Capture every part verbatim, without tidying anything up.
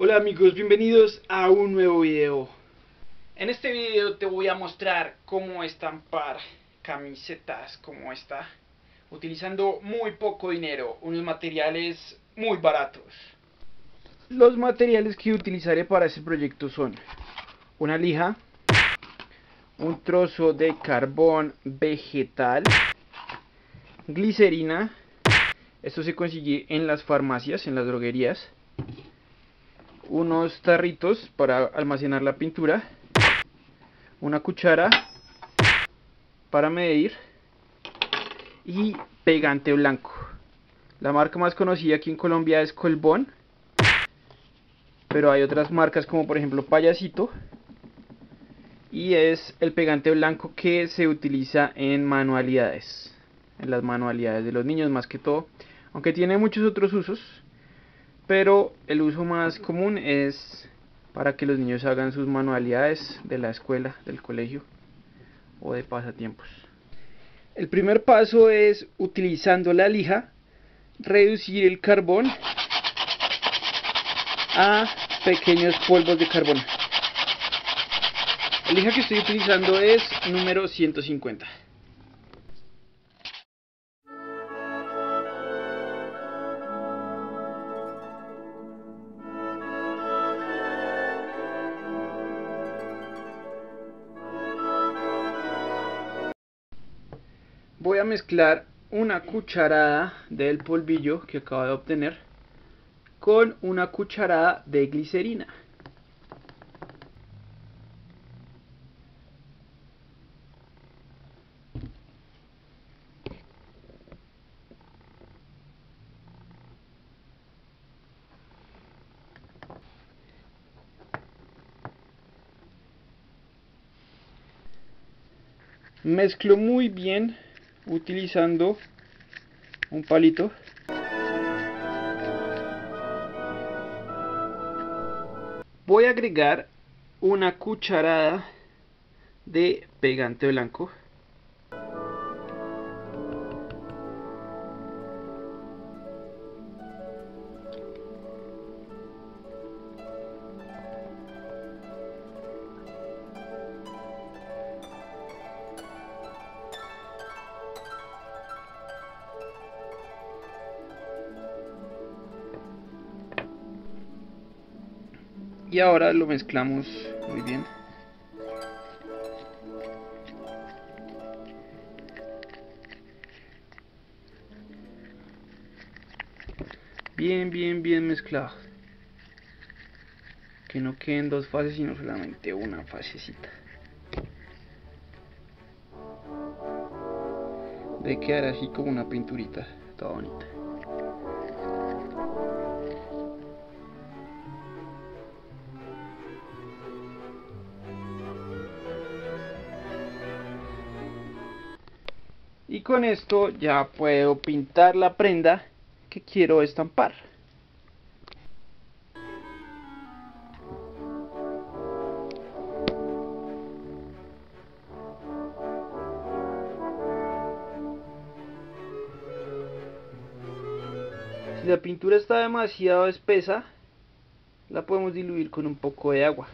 Hola amigos, bienvenidos a un nuevo video. En este video te voy a mostrar cómo estampar camisetas como esta, utilizando muy poco dinero, unos materiales muy baratos. Los materiales que utilizaré para este proyecto son una lija, un trozo de carbón vegetal, glicerina, esto se consigue en las farmacias, en las droguerías, unos tarritos para almacenar la pintura, una cuchara para medir y pegante blanco. La marca más conocida aquí en Colombia es Colbón, pero hay otras marcas como por ejemplo Payasito, y es el pegante blanco que se utiliza en manualidades, en las manualidades de los niños más que todo, aunque tiene muchos otros usos, pero el uso más común es para que los niños hagan sus manualidades de la escuela, del colegio o de pasatiempos. El primer paso es, utilizando la lija, reducir el carbón a pequeños polvos de carbón. La lija que estoy utilizando es número ciento cincuenta. Voy a mezclar una cucharada del polvillo que acabo de obtener con una cucharada de glicerina. Mezclo muy bien utilizando un palito. Voy a agregar una cucharada de pegante blanco. Y ahora lo mezclamos muy bien. Bien, bien, bien mezclado. Que no queden dos fases, sino solamente una fasecita. Debe quedar así como una pinturita, toda bonita. Y con esto ya puedo pintar la prenda que quiero estampar. Si la pintura está demasiado espesa, la podemos diluir con un poco de agua.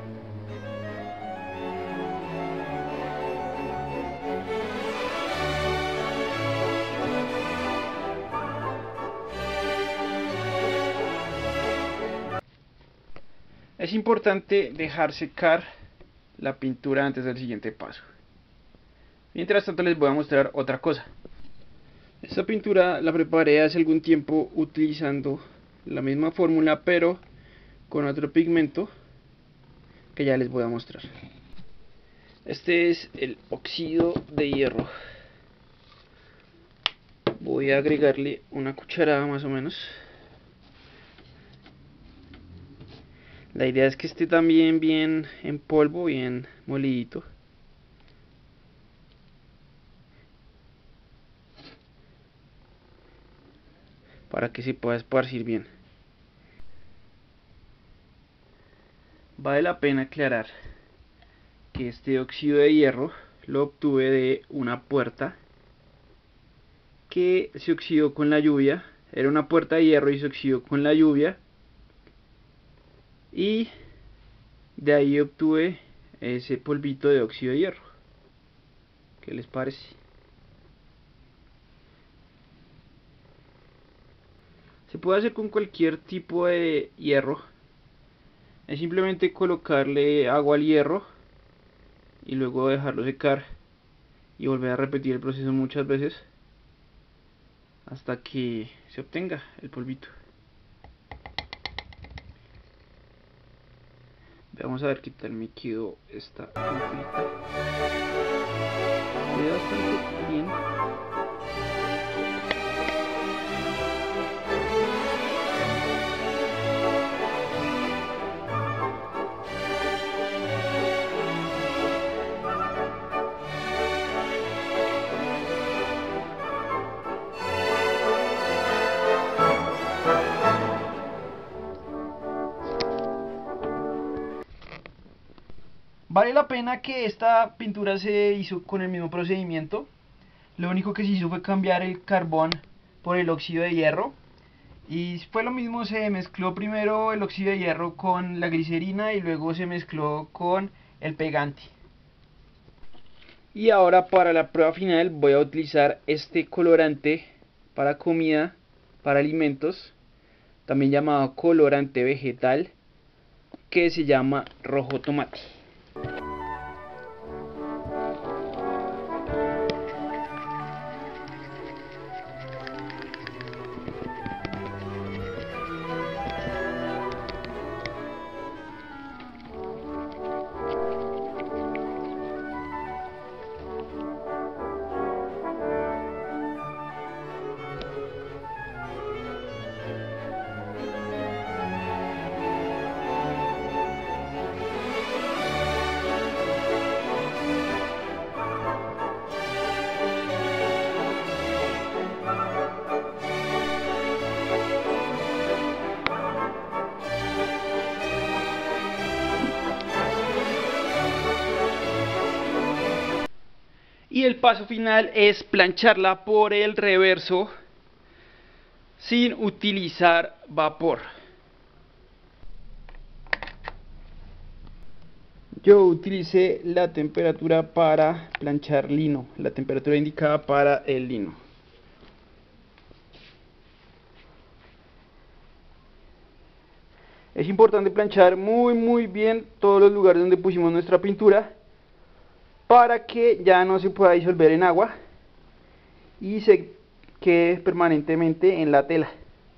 Es importante dejar secar la pintura antes del siguiente paso. Mientras tanto les voy a mostrar otra cosa. Esta pintura la preparé hace algún tiempo utilizando la misma fórmula, pero con otro pigmento que ya les voy a mostrar. Este es el óxido de hierro. Voy a agregarle una cucharada más o menos. La idea es que esté también bien en polvo, bien molidito. Para que se pueda esparcir bien. Vale la pena aclarar que este óxido de hierro lo obtuve de una puerta que se oxidó con la lluvia. Era una puerta de hierro y se oxidó con la lluvia. y de ahí obtuve ese polvito de óxido de hierro. ¿Qué les parece? Se puede hacer con cualquier tipo de hierro. Es simplemente colocarle agua al hierro y luego dejarlo secar y volver a repetir el proceso muchas veces hasta que se obtenga el polvito. Vamos a ver qué tal me quedó esta pinturita. Queda bastante bien. Vale la pena que esta pintura se hizo con el mismo procedimiento. Lo único que se hizo fue cambiar el carbón por el óxido de hierro. Y fue lo mismo, se mezcló primero el óxido de hierro con la glicerina y luego se mezcló con el pegante. Y ahora para la prueba final voy a utilizar este colorante para comida, para alimentos, también llamado colorante vegetal, que se llama rojo tomate. Y el paso final es plancharla por el reverso sin utilizar vapor. Yo utilicé la temperatura para planchar lino, la temperatura indicada para el lino. Es importante planchar muy muy bien todos los lugares donde pusimos nuestra pintura, para que ya no se pueda disolver en agua y se quede permanentemente en la tela.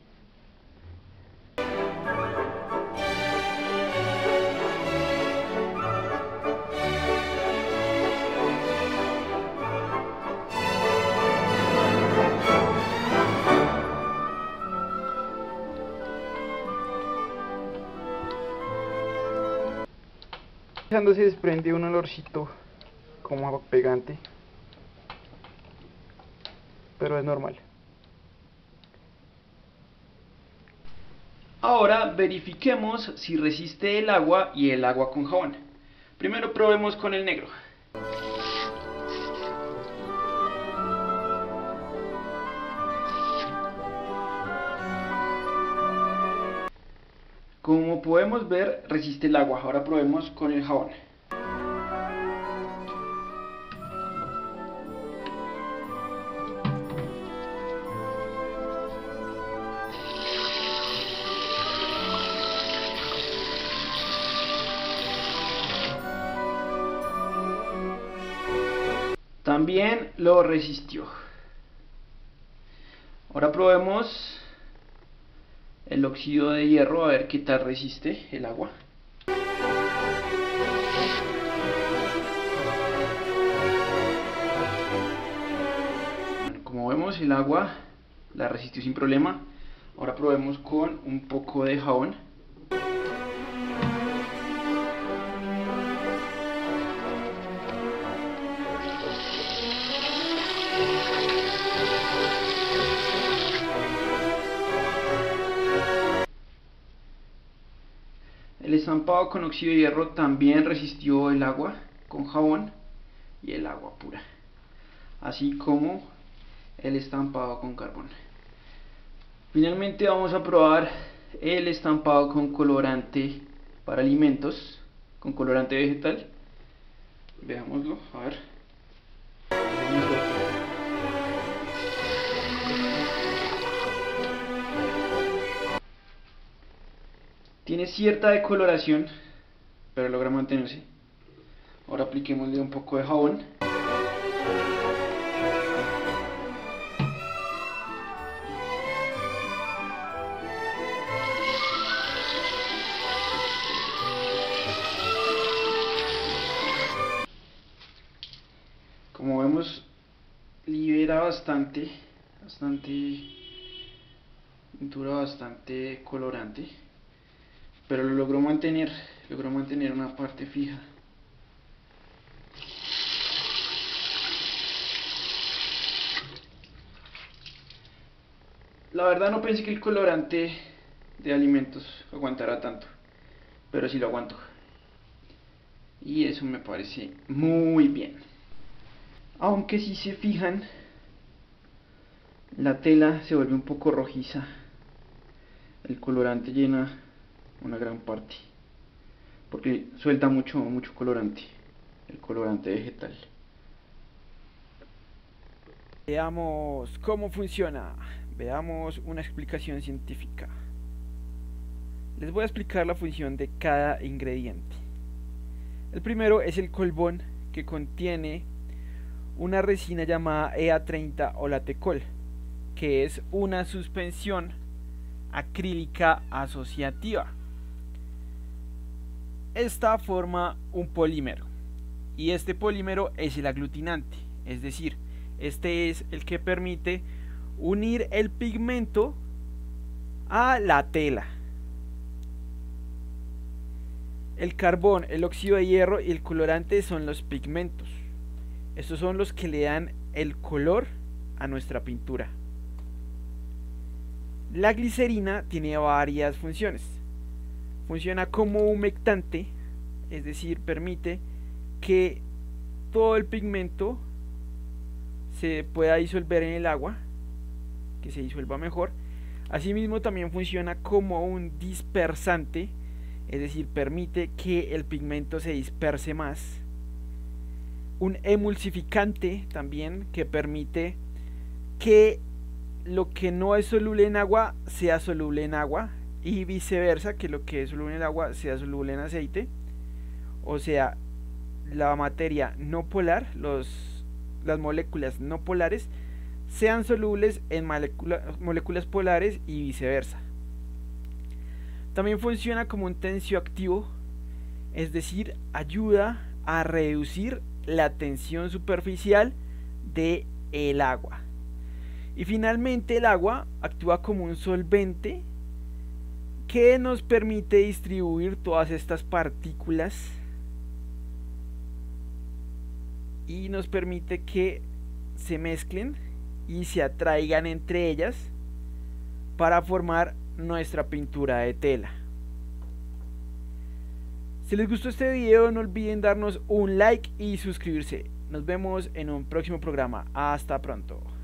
Cuando se desprende un olorcito como pegante, pero es normal. Ahora verifiquemos si resiste el agua y el agua con jabón. Primero probemos con el negro. Como podemos ver, resiste el agua. Ahora probemos con el jabón. También lo resistió. Ahora probemos el óxido de hierro, a ver qué tal resiste el agua. Bueno, como vemos, el agua la resistió sin problema. Ahora probemos con un poco de jabón. El estampado con óxido de hierro también resistió el agua con jabón y el agua pura, así como el estampado con carbón. Finalmente vamos a probar el estampado con colorante para alimentos con colorante vegetal. Veámoslo, a ver. Tiene cierta decoloración, pero logra mantenerse. Ahora apliquémosle un poco de jabón. Como vemos, libera bastante, bastante pintura, bastante colorante, pero lo logró mantener, logró mantener una parte fija. La verdad no pensé que el colorante de alimentos aguantara tanto, pero sí lo aguantó. Y eso me parece muy bien. Aunque si se fijan, la tela se vuelve un poco rojiza. El colorante llena una gran parte, porque suelta mucho, mucho colorante, el colorante vegetal. Veamos cómo funciona. Veamos una explicación científica. Les voy a explicar la función de cada ingrediente. El primero es el colbón, que contiene una resina llamada E A treinta o latecol, que es una suspensión acrílica asociativa. Esta forma un polímero, y este polímero es el aglutinante, es decir, este es el que permite unir el pigmento a la tela. El carbón, el óxido de hierro y el colorante son los pigmentos. Estos son los que le dan el color a nuestra pintura. La glicerina tiene varias funciones. Funciona como humectante, es decir, permite que todo el pigmento se pueda disolver en el agua, que se disuelva mejor. Asimismo, también funciona como un dispersante, es decir, permite que el pigmento se disperse más. Un emulsificante también, que permite que lo que no es soluble en agua sea soluble en agua, y viceversa, que lo que es soluble en agua sea soluble en aceite. O sea, la materia no polar, los, las moléculas no polares, sean solubles en molécula, moléculas polares y viceversa. También funciona como un tensioactivo, es decir, ayuda a reducir la tensión superficial de el agua. Y finalmente el agua actúa como un solvente que nos permite distribuir todas estas partículas y nos permite que se mezclen y se atraigan entre ellas para formar nuestra pintura de tela. Si les gustó este video, no olviden darnos un like y suscribirse. Nos vemos en un próximo programa. Hasta pronto.